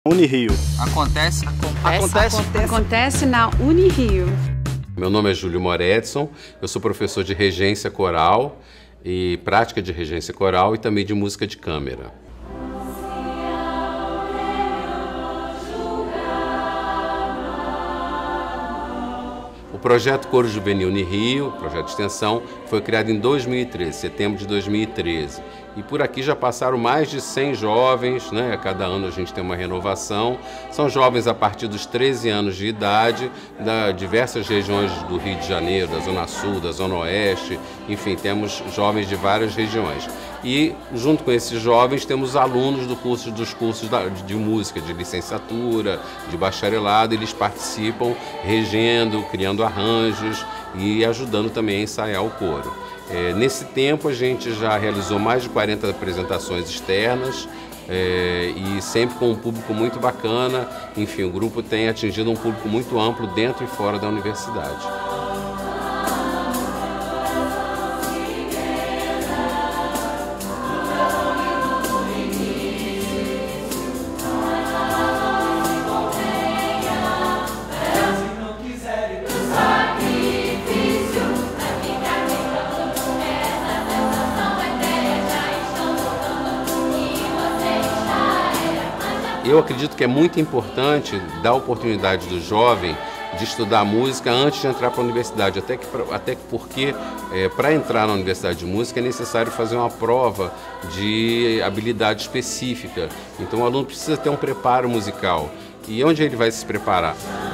Unirio. Acontece na Unirio. Meu nome é Júlio Moretson, eu sou professor de regência coral e prática de regência coral e também de música de câmara. O projeto Coro Juvenil Unirio, projeto de extensão, foi criado em 2013, setembro de 2013. E por aqui já passaram mais de 100 jovens, né? Cada ano a gente tem uma renovação. São jovens a partir dos 13 anos de idade, de diversas regiões do Rio de Janeiro, da Zona Sul, da Zona Oeste, enfim, temos jovens de várias regiões. E junto com esses jovens temos alunos dos cursos de música, de licenciatura, de bacharelado, eles participam regendo, criando arranjos e ajudando também a ensaiar o coro. Nesse tempo a gente já realizou mais de 40 apresentações externas e sempre com um público muito bacana. Enfim, o grupo tem atingido um público muito amplo dentro e fora da universidade. Eu acredito que é muito importante dar a oportunidade do jovem de estudar música antes de entrar para a universidade, até porque para entrar na universidade de música é necessário fazer uma prova de habilidade específica. Então o aluno precisa ter um preparo musical. E onde ele vai se preparar?